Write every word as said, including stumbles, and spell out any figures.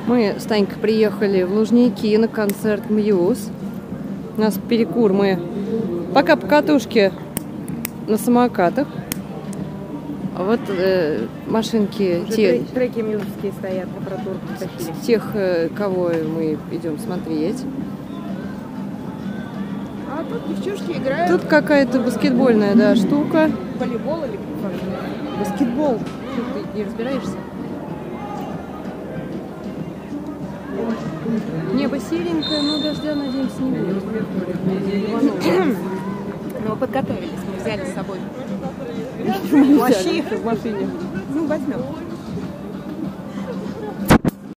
Мы с Танькой приехали в Лужники на концерт Мьюз. У нас перекур, мы пока по катушке на самокатах. А вот э, машинки те, треки мьюзовские стоят, аппаратуру притащили. Тех, кого мы идем смотреть. А тут девчушки играют. Тут какая-то баскетбольная, да, штука. Волейбол или как? Баскетбол. Ты не разбираешься? Небо серенькое, но дождя, надеемся, не будет. Ну, мы подготовились, мы взяли с собой Плащи в машине. Ну, возьмем.